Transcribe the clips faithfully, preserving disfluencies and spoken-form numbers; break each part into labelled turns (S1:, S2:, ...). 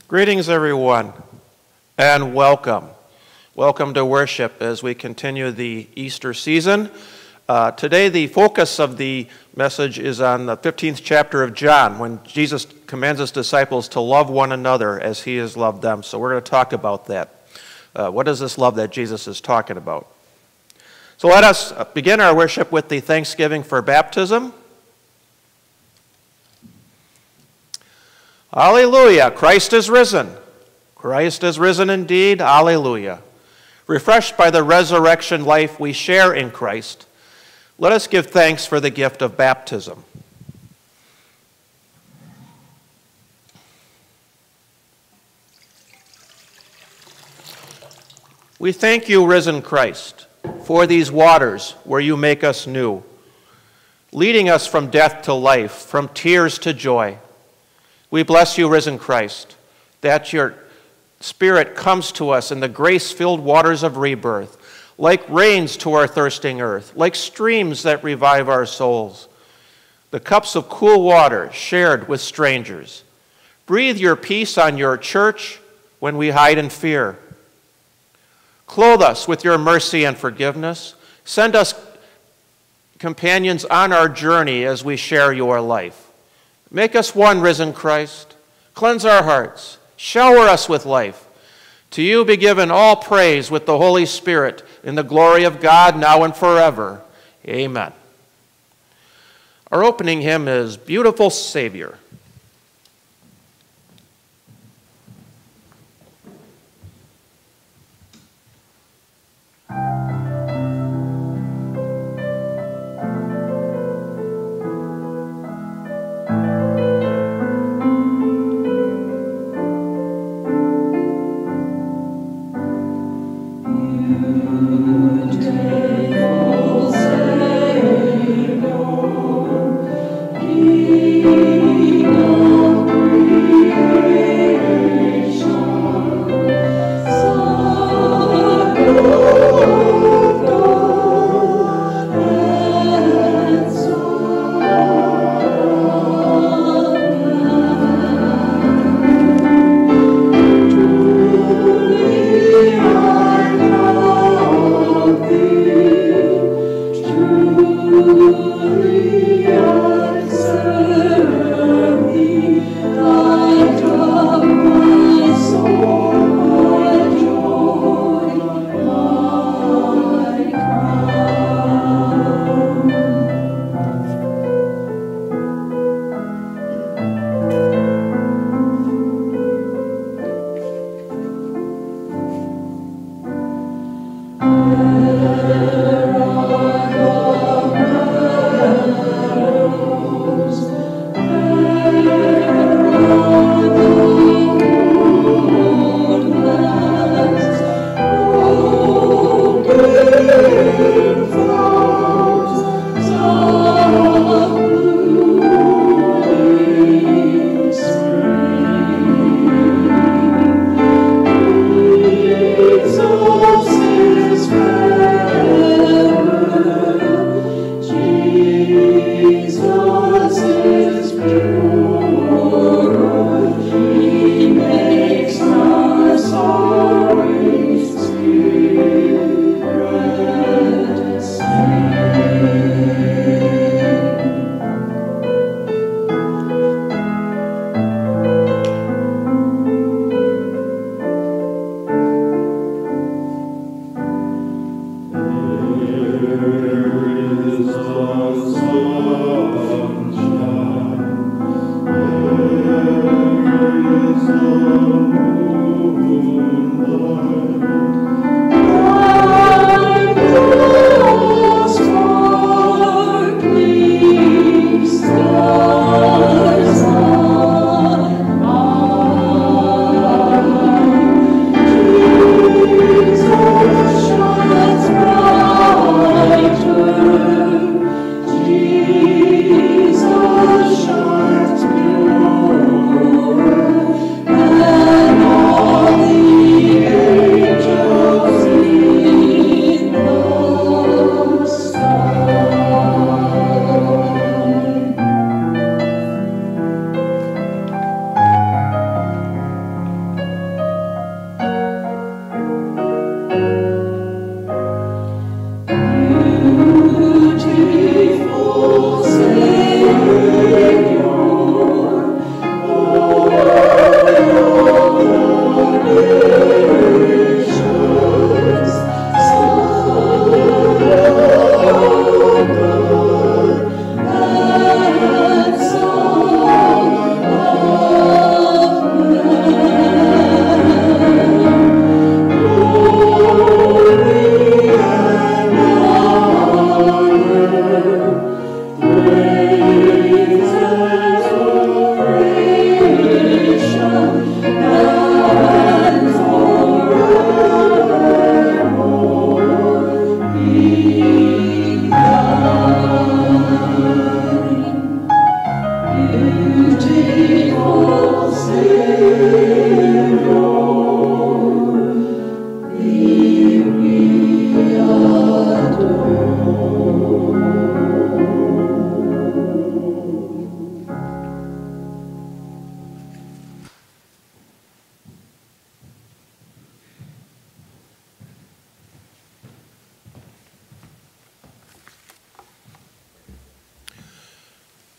S1: Greetings, everyone, and welcome. Welcome to worship as we continue the Easter season. Uh, today, the focus of the message is on the fifteenth chapter of John, when Jesus commands his disciples to love one another as he has loved them. So we're going to talk about that. Uh, what is this love that Jesus is talking about? So let us begin our worship with the thanksgiving for baptism. Alleluia, Christ is risen. Christ is risen indeed, alleluia. Refreshed by the resurrection life we share in Christ, let us give thanks for the gift of baptism. We thank you, risen Christ, for these waters where you make us new, leading us from death to life, from tears to joy. We bless you, risen Christ, that your Spirit comes to us in the grace-filled waters of rebirth, like rains to our thirsting earth, like streams that revive our souls, the cups of cool water shared with strangers. Breathe your peace on your church when we hide in fear. Clothe us with your mercy and forgiveness. Send us companions on our journey as we share your life. Make us one, risen Christ. Cleanse our hearts. Shower us with life. To you be given all praise with the Holy Spirit in the glory of God now and forever. Amen. Our opening hymn is Beautiful Savior.
S2: He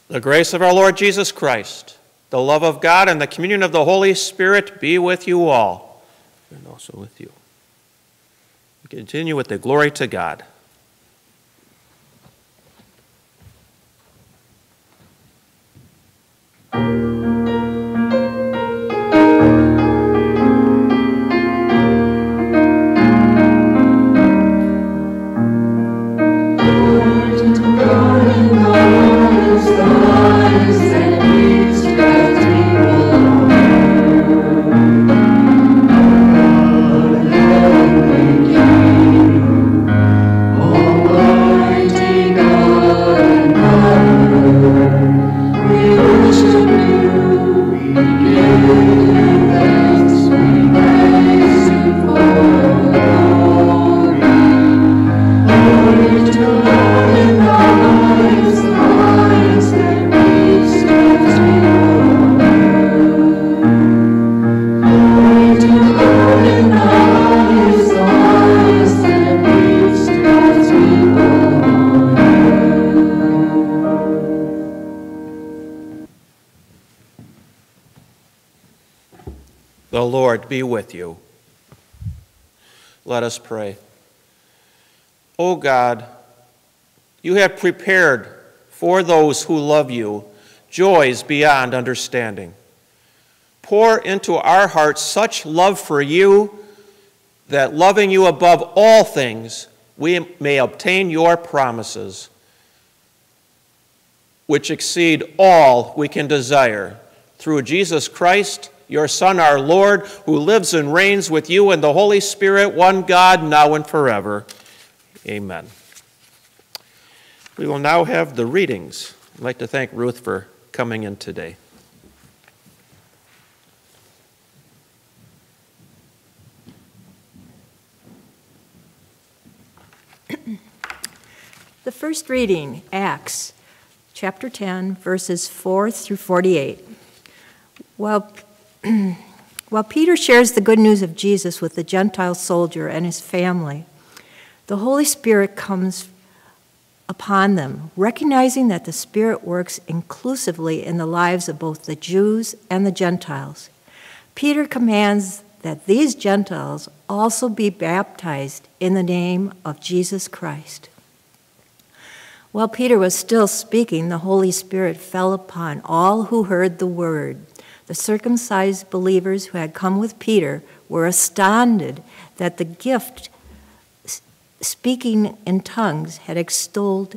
S1: The grace of our Lord Jesus Christ, the love of God, and the communion of the Holy Spirit be with you all, and also with you. We continue with the glory to God. The Lord be with you. Let us pray. O God, you have prepared for those who love you joys beyond understanding. Pour into our hearts such love for you that, loving you above all things, we may obtain your promises, which exceed all we can desire. Through Jesus Christ, your Son, our Lord, who lives and reigns with you in the Holy Spirit, one God, now and forever. Amen. We will now have the readings. I'd like to thank Ruth for coming in today.
S2: The first reading, Acts, chapter ten, verses four through forty-eight. While While Peter shares the good news of Jesus with the Gentile soldier and his family, the Holy Spirit comes upon them, recognizing that the Spirit works inclusively in the lives of both the Jews and the Gentiles. Peter commands that these Gentiles also be baptized in the name of Jesus Christ. While Peter was still speaking, the Holy Spirit fell upon all who heard the word. The circumcised believers who had come with Peter were astounded that the gift, speaking in tongues, had extolled,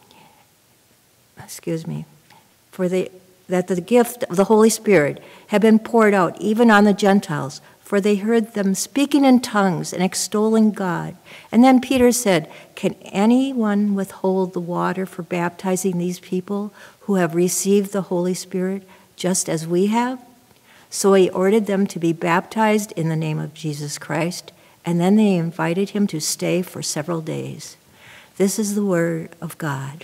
S2: excuse me, for the, that the gift of the Holy Spirit had been poured out even on the Gentiles, for they heard them speaking in tongues and extolling God. And then Peter said, "Can anyone withhold the water for baptizing these people who have received the Holy Spirit just as we have?" So he ordered them to be baptized in the name of Jesus Christ, and then they invited him to stay for several days. This is the word of God.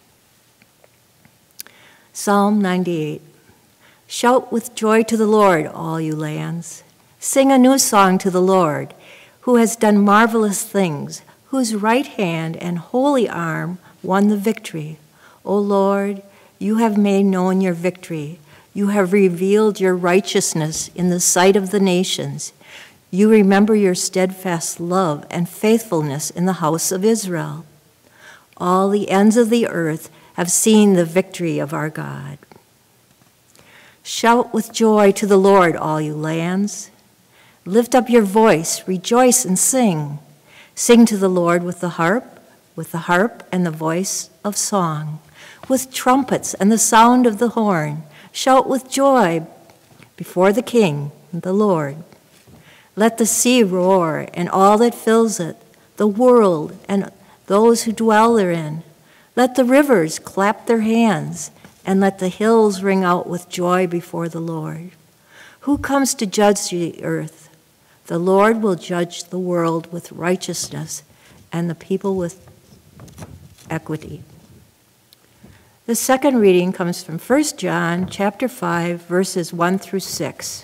S2: Psalm ninety-eight. Shout with joy to the Lord, all you lands. Sing a new song to the Lord, who has done marvelous things, whose right hand and holy arm won the victory. O Lord, you have made known your victory. You have revealed your righteousness in the sight of the nations. You remember your steadfast love and faithfulness in the house of Israel. All the ends of the earth have seen the victory of our God. Shout with joy to the Lord, all you lands. Lift up your voice, rejoice and sing. Sing to the Lord with the harp, with the harp and the voice of song, with trumpets and the sound of the horn. Shout with joy before the King, the Lord. Let the sea roar and all that fills it, the world and those who dwell therein. Let the rivers clap their hands, and let the hills ring out with joy before the Lord. Who comes to judge the earth? The Lord will judge the world with righteousness and the people with equity. The second reading comes from First John chapter five, verses one through six.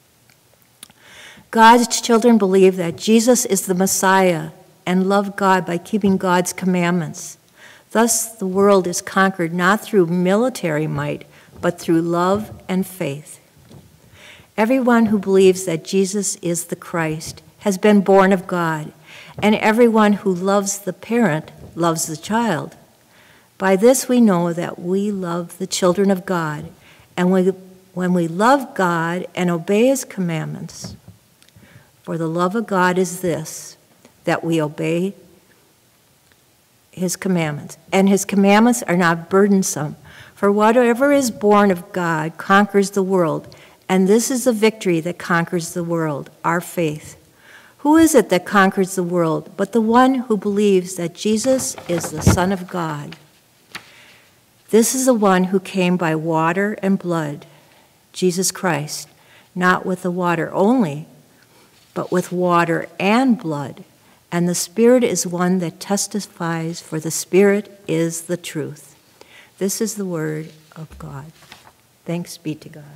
S2: God's children believe that Jesus is the Messiah and love God by keeping God's commandments. Thus the world is conquered not through military might, but through love and faith. Everyone who believes that Jesus is the Christ has been born of God, and everyone who loves the parent loves the child. By this we know that we love the children of God, and we, when we love God and obey his commandments. For the love of God is this, that we obey his commandments. And his commandments are not burdensome, for whatever is born of God conquers the world, and this is the victory that conquers the world, our faith. Who is it that conquers the world but the one who believes that Jesus is the Son of God? This is the one who came by water and blood, Jesus Christ, not with the water only, but with water and blood. And the Spirit is one that testifies, for the Spirit is the truth. This is the word of God. Thanks be to God.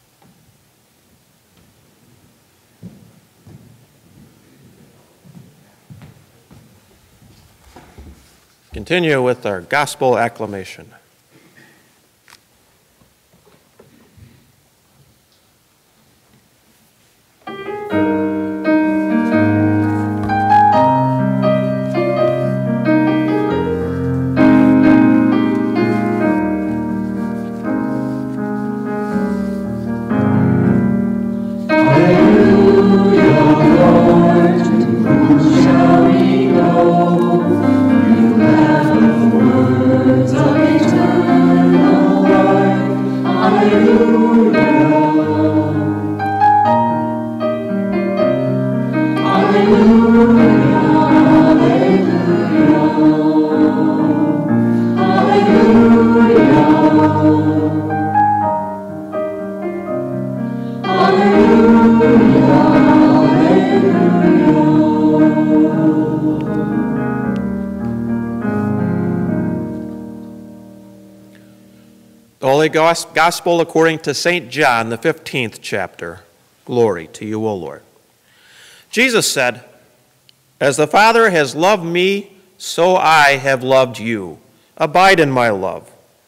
S1: Continue with our gospel acclamation. Holy Gospel according to Saint John, the fifteenth chapter. Glory to you, O Lord. Jesus said, "As the Father has loved me, so I have loved you. Abide in my love.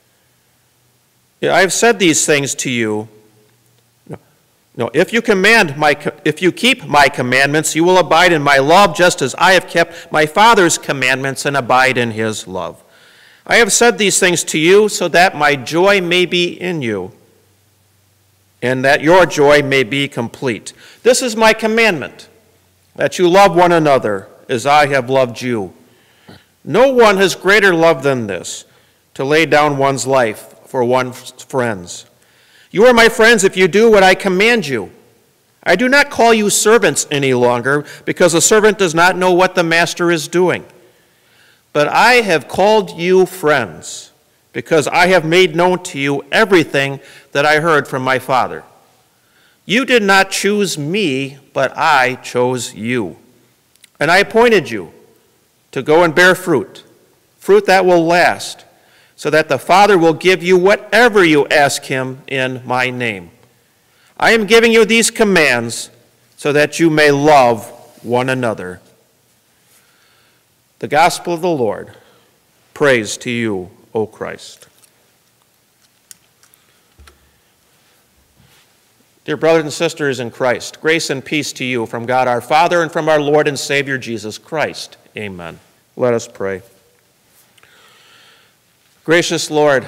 S1: I have said these things to you. No, no, if you command my, if you keep my commandments, you will abide in my love, just as I have kept my Father's commandments and abide in his love. I have said these things to you so that my joy may be in you, and that your joy may be complete. This is my commandment, that you love one another as I have loved you. No one has greater love than this, to lay down one's life for one's friends. You are my friends if you do what I command you. I do not call you servants any longer, because a servant does not know what the master is doing. But I have called you friends, because I have made known to you everything that I heard from my Father. You did not choose me, but I chose you. And I appointed you to go and bear fruit, fruit that will last, so that the Father will give you whatever you ask him in my name. I am giving you these commands so that you may love one another." The gospel of the Lord. Praise to you, O Christ. Dear brothers and sisters in Christ, grace and peace to you from God our Father and from our Lord and Savior Jesus Christ. Amen. Let us pray. Gracious Lord,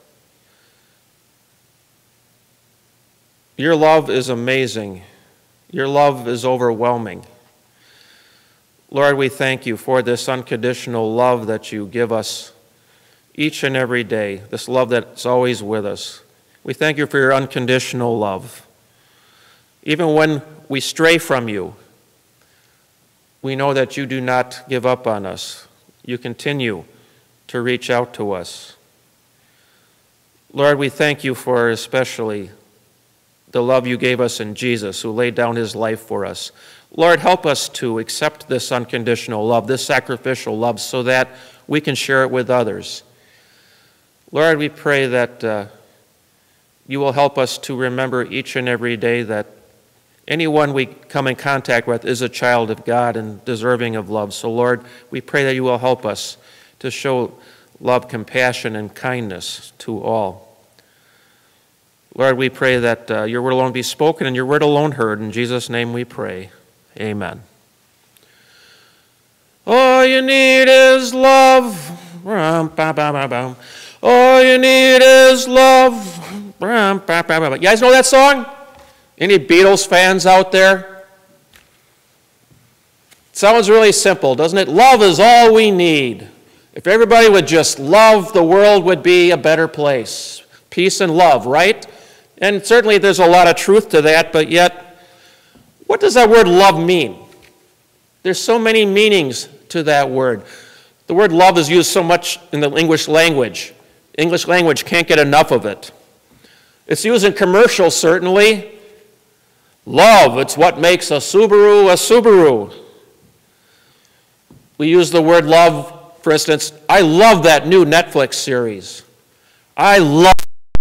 S1: your love is amazing. Your love is overwhelming. Lord, we thank you for this unconditional love that you give us each and every day, this love that's always with us. We thank you for your unconditional love. Even when we stray from you, we know that you do not give up on us. You continue to reach out to us. Lord, we thank you for especially the love you gave us in Jesus, who laid down his life for us. Lord, help us to accept this unconditional love, this sacrificial love, so that we can share it with others. Lord, we pray that uh, you will help us to remember each and every day that anyone we come in contact with is a child of God and deserving of love. So, Lord, we pray that you will help us to show love, compassion, and kindness to all. Lord, we pray that uh, your word alone be spoken and your word alone heard. In Jesus' name we pray. Amen. All you need is love. All you need is love. You guys know that song? Any Beatles fans out there? It sounds really simple, doesn't it? Love is all we need. If everybody would just love, the world would be a better place. Peace and love, right? And certainly there's a lot of truth to that, but yet, what does that word love mean? There's so many meanings to that word. The word love is used so much in the English language. English language can't get enough of it. It's used in commercials, certainly. Love, it's what makes a Subaru a Subaru. We use the word love, for instance, I love that new Netflix series. I love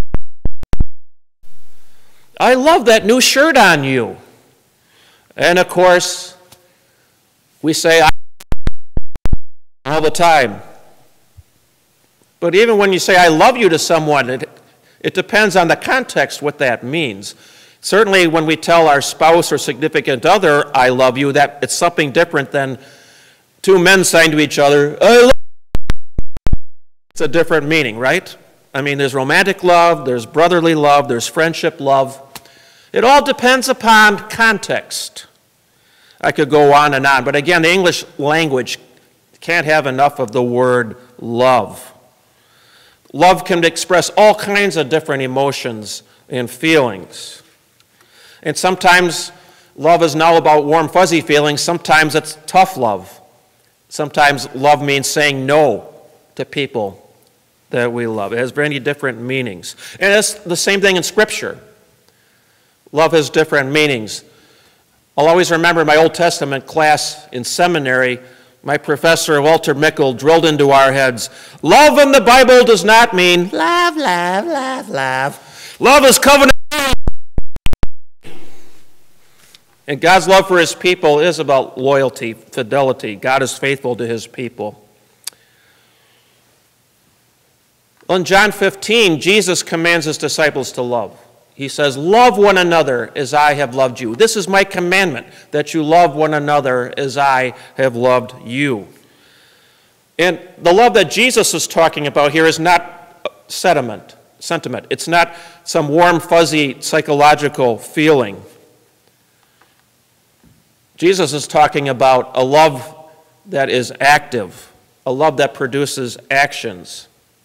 S1: I love that new shirt on you. And of course, we say I all the time. But even when you say I love you to someone, it, it depends on the context what that means. Certainly when we tell our spouse or significant other, I love you, that it's something different than two men saying to each other, I love you. It's a different meaning, right? I mean, there's romantic love, there's brotherly love, there's friendship love. It all depends upon context. I could go on and on, but again, the English language can't have enough of the word love. Love can express all kinds of different emotions and feelings. And sometimes love is now about warm, fuzzy feelings. Sometimes it's tough love. Sometimes love means saying no to people that we love. It has many different meanings. And it's the same thing in Scripture. Love has different meanings. I'll always remember my Old Testament class in seminary, my professor, Walter Mickle, drilled into our heads, love in the Bible does not mean love, love, love, love. Love is covenant. And God's love for his people is about loyalty, fidelity. God is faithful to his people. In John fifteen, Jesus commands his disciples to love. He says, love one another as I have loved you. This is my commandment, that you love one another as I have loved you. And the love that Jesus is talking about here is not sentiment. sentiment. It's not some warm, fuzzy, psychological feeling. Jesus is talking about a love that is active, a love that produces actions.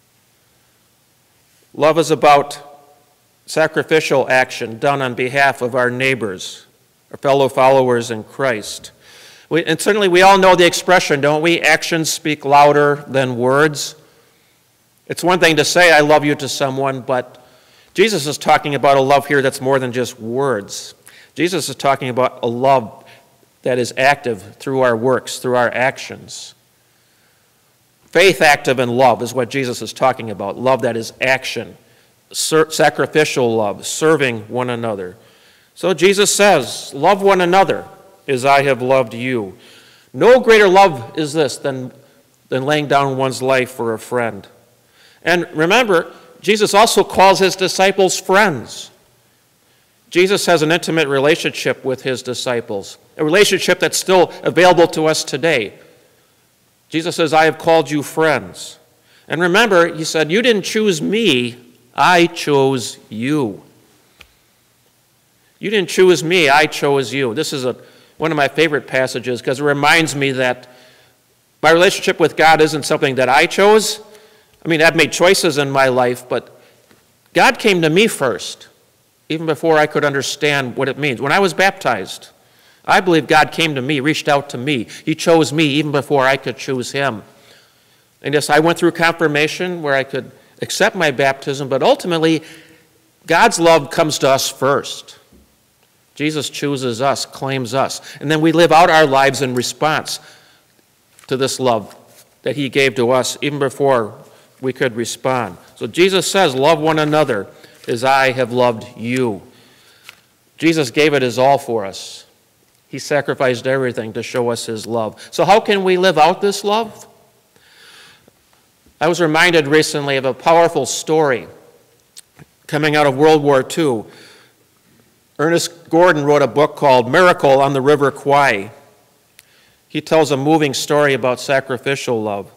S1: Love is about sacrificial action done on behalf of our neighbors, our fellow followers in Christ. We, and certainly we all know the expression, don't we? Actions speak louder than words. It's one thing to say, I love you to someone, but Jesus is talking about a love here that's more than just words. Jesus is talking about a love that is active through our works, through our actions. Faith active in love is what Jesus is talking about, love that is action. Sacrificial love, serving one another. So Jesus says, love one another as I have loved you. No greater love is this than, than laying down one's life for a friend. And remember, Jesus also calls his disciples friends. Jesus has an intimate relationship with his disciples, a relationship that's still available to us today. Jesus says, I have called you friends. And remember, he said, you didn't choose me, I chose you. You didn't choose me, I chose you. This is a, one of my favorite passages because it reminds me that my relationship with God isn't something that I chose. I mean, I've made choices in my life, but God came to me first, even before I could understand what it means. When I was baptized, I believe God came to me, reached out to me. He chose me even before I could choose him. And yes, I went through confirmation where I could accept my baptism, but ultimately, God's love comes to us first. Jesus chooses us, claims us, and then we live out our lives in response to this love that he gave to us even before we could respond. So Jesus says, love one another as I have loved you. Jesus gave it his all for us. He sacrificed everything to show us his love. So how can we live out this love? I was reminded recently of a powerful story coming out of World War Two. Ernest Gordon wrote a book called Miracle on the River Kwai. He tells a moving story about sacrificial love.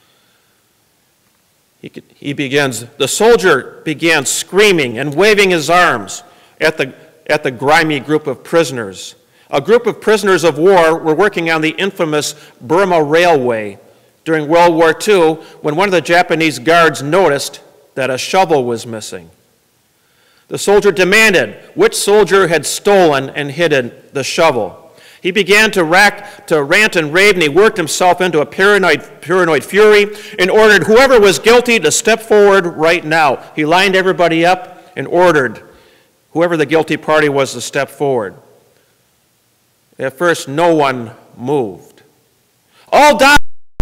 S1: He, he begins, the soldier began screaming and waving his arms at the, at the grimy group of prisoners. A group of prisoners of war were working on the infamous Burma Railway during World War Two when one of the Japanese guards noticed that a shovel was missing. The soldier demanded which soldier had stolen and hidden the shovel. He began to, rack, to rant and rave, and he worked himself into a paranoid, paranoid fury and ordered whoever was guilty to step forward right now. He lined everybody up and ordered whoever the guilty party was to step forward. At first, no one moved. All died!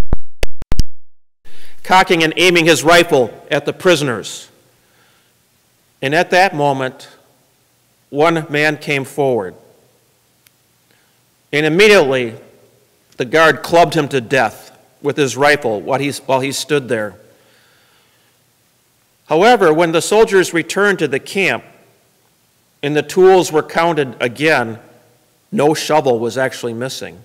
S1: Cocking and aiming his rifle at the prisoners. And at that moment, one man came forward. And immediately, the guard clubbed him to death with his rifle while he, while he stood there. However, when the soldiers returned to the camp and the tools were counted again, no shovel was actually missing.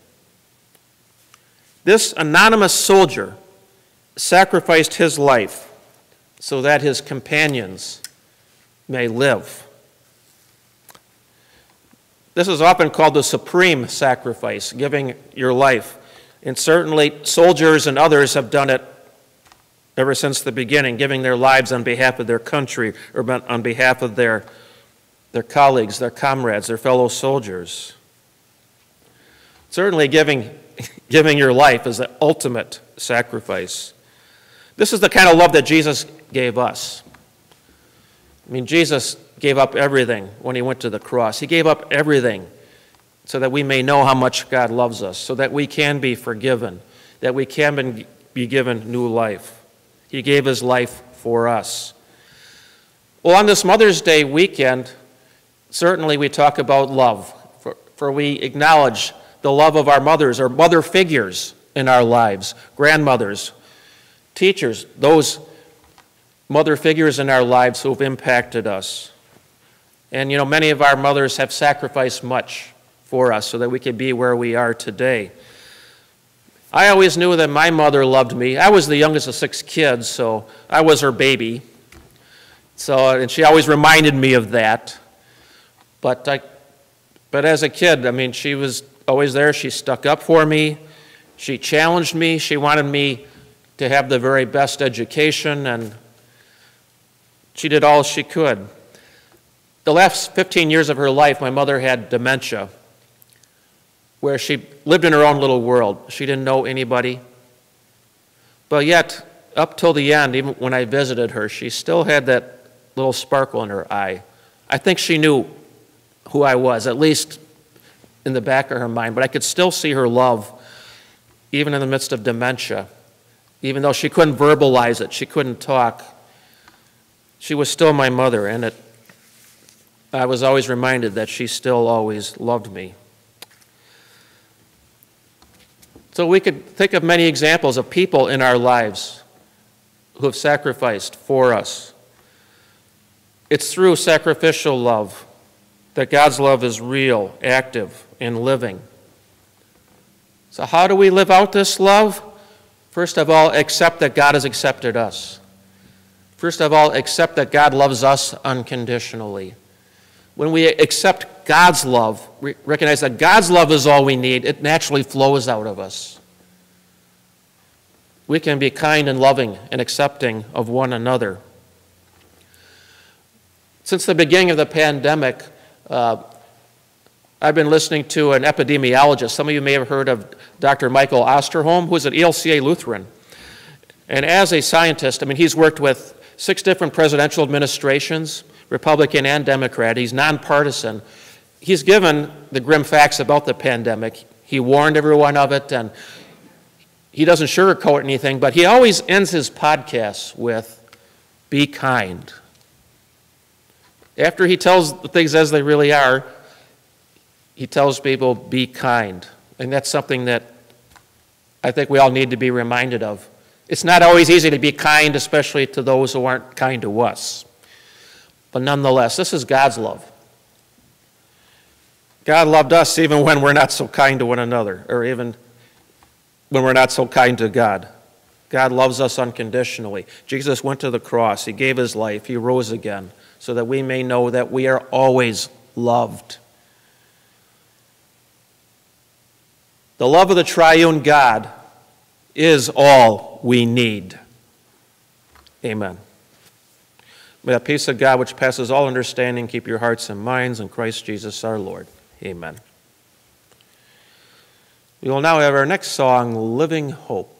S1: This anonymous soldier sacrificed his life so that his companions may live. This is often called the supreme sacrifice, giving your life. And certainly soldiers and others have done it ever since the beginning, giving their lives on behalf of their country or on behalf of their, their colleagues, their comrades, their fellow soldiers. Certainly giving, giving your life is the ultimate sacrifice. This is the kind of love that Jesus gave us. I mean, Jesus gave up everything when he went to the cross. He gave up everything so that we may know how much God loves us, so that we can be forgiven, that we can be given new life. He gave his life for us. Well, on this Mother's Day weekend, certainly we talk about love, for, for we acknowledge the love of our mothers or mother figures in our lives, grandmothers, teachers, those mother figures in our lives who have impacted us. And, you know, many of our mothers have sacrificed much for us so that we could be where we are today. I always knew that my mother loved me. I was the youngest of six kids, so I was her baby. So, and she always reminded me of that. But, I, but as a kid, I mean, she was always there. She stuck up for me. She challenged me. She wanted me to have the very best education, and she did all she could. The last fifteen years of her life, my mother had dementia, where she lived in her own little world. She didn't know anybody. But yet, up till the end, even when I visited her, she still had that little sparkle in her eye. I think she knew who I was, at least in the back of her mind, but I could still see her love, even in the midst of dementia. Even though she couldn't verbalize it, she couldn't talk, she was still my mother, and it, I was always reminded that she still always loved me. So we could think of many examples of people in our lives who have sacrificed for us. It's through sacrificial love that God's love is real, active, and living. So how do we live out this love? First of all, accept that God has accepted us. First of all, accept that God loves us unconditionally. When we accept God's love, we recognize that God's love is all we need, it naturally flows out of us. We can be kind and loving and accepting of one another. Since the beginning of the pandemic, uh, I've been listening to an epidemiologist. Some of you may have heard of Doctor Michael Osterholm, who is at Trinity Lutheran. And as a scientist, I mean, he's worked with six different presidential administrations, Republican and Democrat. He's nonpartisan. He's given the grim facts about the pandemic. He warned everyone of it, and he doesn't sugarcoat anything, but he always ends his podcasts with, "Be kind." After he tells the things as they really are, he tells people, "Be kind." And that's something that I think we all need to be reminded of It's not always easy to be kind, especially to those who aren't kind to us. But nonetheless, this is God's love. God loved us even when we're not so kind to one another, or even when we're not so kind to God. God loves us unconditionally. Jesus went to the cross. He gave his life. He rose again so that we may know that we are always loved. The love of the triune God is all we need. Amen. May the peace of God, which passes all understanding, keep your hearts and minds in Christ Jesus our Lord. Amen. We will now have our next song, Living Hope.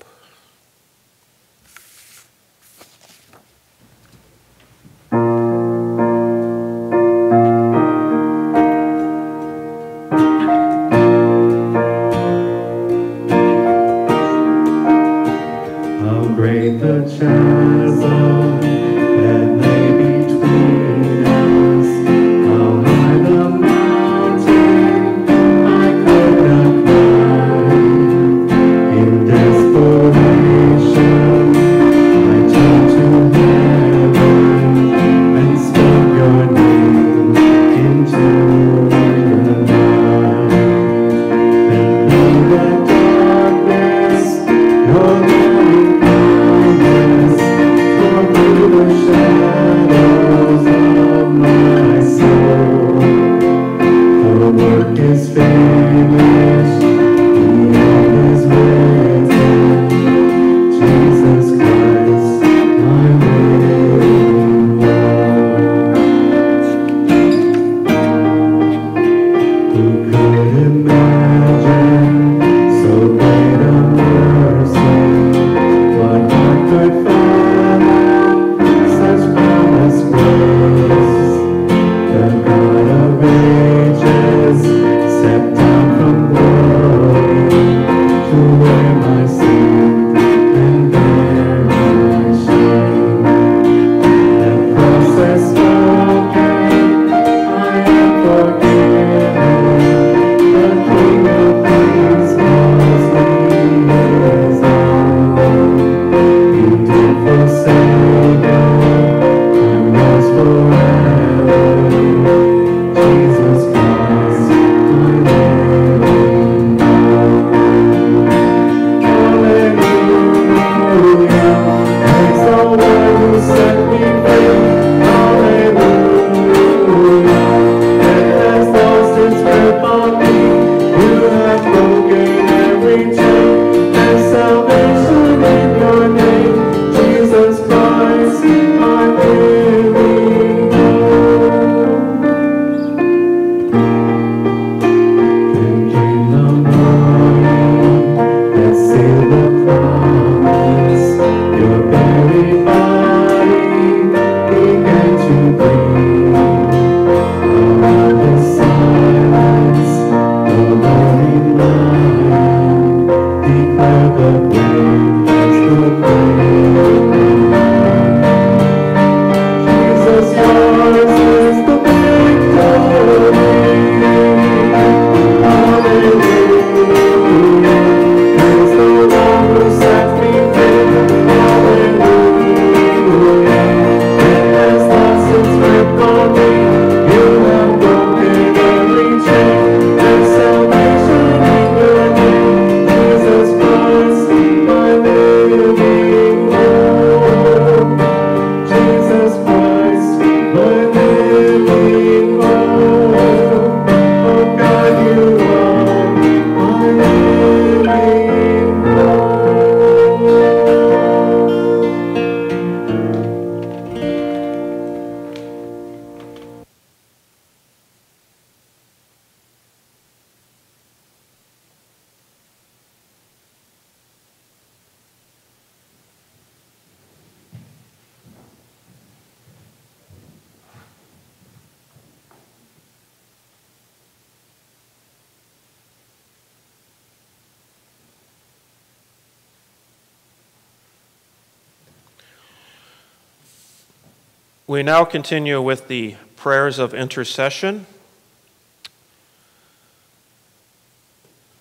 S1: We now continue with the prayers of intercession.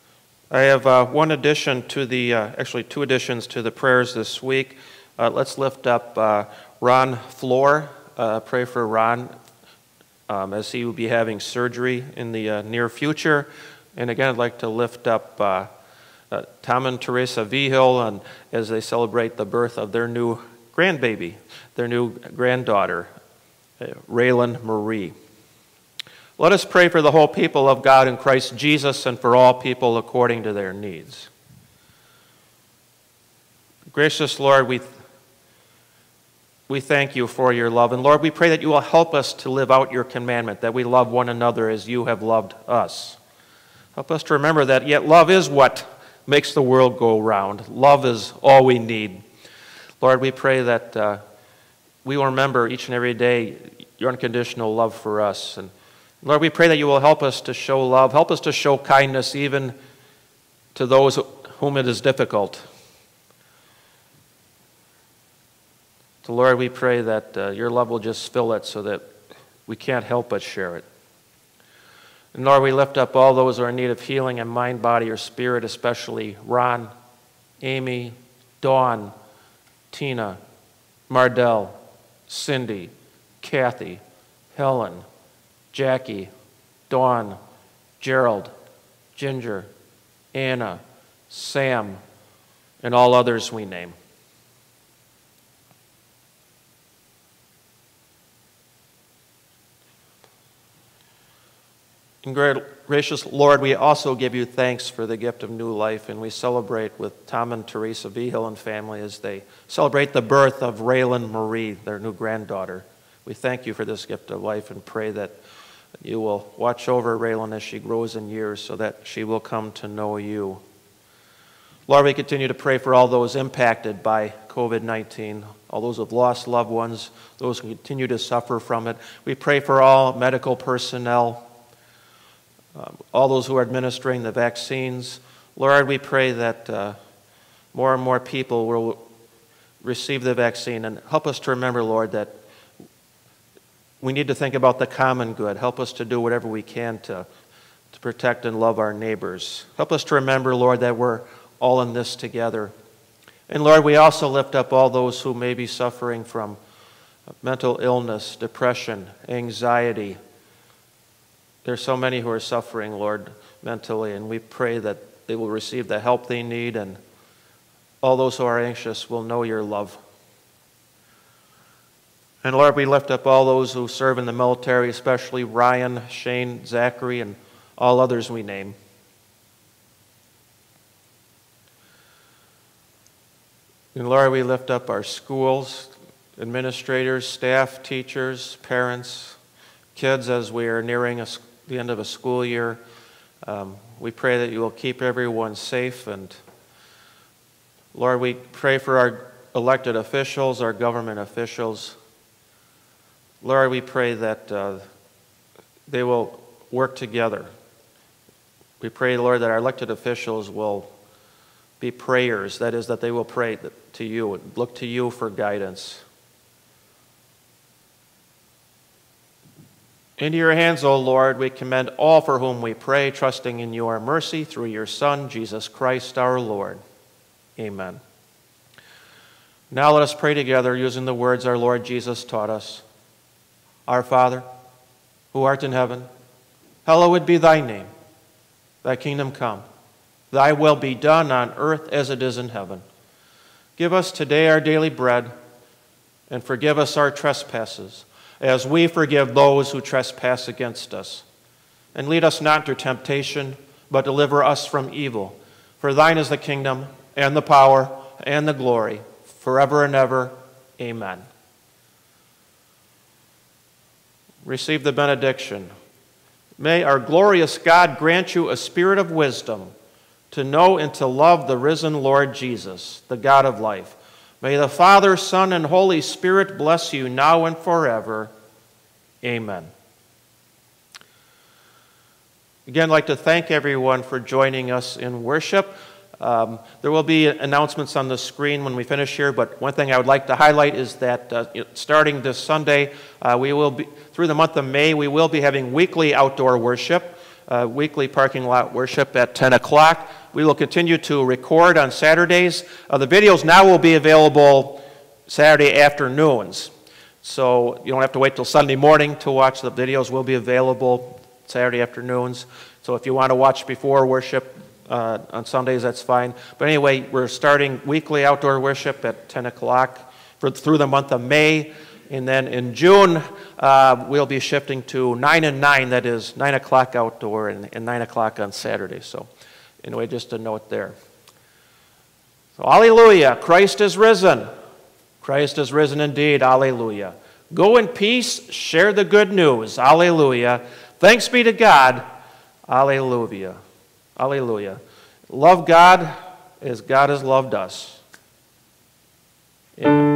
S1: I have uh, one addition to the, uh, actually two additions to the prayers this week. Uh, let's lift up uh, Ron Floor. Uh, pray for Ron um, as he will be having surgery in the uh, near future. And again, I'd like to lift up uh, uh, Tom and Teresa Vigil and as they celebrate the birth of their new grandbaby, their new granddaughter, uh, Raylan Marie. Let us pray for the whole people of God in Christ Jesus and for all people according to their needs. Gracious Lord, we, we thank you for your love. And Lord, we pray that you will help us to live out your commandment, that we love one another as you have loved us. Help us to remember that yet love is what makes the world go round. Love is all we need. Lord, we pray that uh, we will remember each and every day your unconditional love for us. And Lord, we pray that you will help us to show love, help us to show kindness even to those whom it is difficult. So Lord, we pray that uh, your love will just fill it so that we can't help but share it. And Lord, we lift up all those who are in need of healing in mind, body, or spirit, especially Ron, Amy, Dawn, Tina, Mardell, Cindy, Kathy, Helen, Jackie, Dawn, Gerald, Ginger, Anna, Sam, and all others we name. And gracious Lord, we also give you thanks for the gift of new life, and we celebrate with Tom and Teresa Vigil and family as they celebrate the birth of Raylan Marie, their new granddaughter. We thank you for this gift of life and pray that you will watch over Raylan as she grows in years so that she will come to know you. Lord, we continue to pray for all those impacted by COVID nineteen, all those who have lost loved ones, those who continue to suffer from it. We pray for all medical personnel, um, all those who are administering the vaccines. Lord, we pray that uh, more and more people will receive the vaccine, and help us to remember, Lord, that we need to think about the common good. Help us to do whatever we can to, to protect and love our neighbors. Help us to remember, Lord, that we're all in this together. And Lord, we also lift up all those who may be suffering from mental illness, depression, anxiety. There's so many who are suffering, Lord, mentally, and we pray that they will receive the help they need, and all those who are anxious will know your love. And Lord, we lift up all those who serve in the military, especially Ryan, Shane, Zachary, and all others we name. And Lord, we lift up our schools, administrators, staff, teachers, parents, kids as we are nearing a, the end of a school year. Um, we pray that you will keep everyone safe. And Lord, we pray for our elected officials, our government officials. Lord, we pray that uh, they will work together. We pray, Lord, that our elected officials will be prayers, that is, that they will pray to you and look to you for guidance. Into your hands, O Lord, we commend all for whom we pray, trusting in your mercy through your Son, Jesus Christ our Lord. Amen. Now let us pray together using the words our Lord Jesus taught us. Our Father, who art in heaven, hallowed be thy name. Thy kingdom come. Thy will be done on earth as it is in heaven. Give us today our daily bread, and forgive us our trespasses, as we forgive those who trespass against us. And lead us not into temptation, but deliver us from evil. For thine is the kingdom, and the power, and the glory, forever and ever. Amen. Receive the benediction. May our glorious God grant you a spirit of wisdom to know and to love the risen Lord Jesus, the God of life. May the Father, Son, and Holy Spirit bless you now and forever. Amen. Again, I'd like to thank everyone for joining us in worship. Um, there will be announcements on the screen when we finish here, but one thing I would like to highlight is that uh, starting this Sunday, uh, we will be, through the month of May, we will be having weekly outdoor worship, uh, weekly parking lot worship at ten o'clock. We We will continue to record on Saturdays. Uh, the videos now will be available Saturday afternoons. So you don't have to wait till Sunday morning to watch the videos. Will be available Saturday afternoons. So if you want to watch before worship uh, on Sundays, that's fine. But anyway, we're starting weekly outdoor worship at ten o'clock for, through the month of May. And then in June, uh, we'll be shifting to nine and nine, that is nine o'clock outdoor and, and nine o'clock on Saturday. So anyway, just a note there. So hallelujah, Christ is risen. Christ is risen indeed, hallelujah. Go in peace, share the good news, hallelujah. Thanks be to God, hallelujah, hallelujah. Love God as God has loved us. Amen.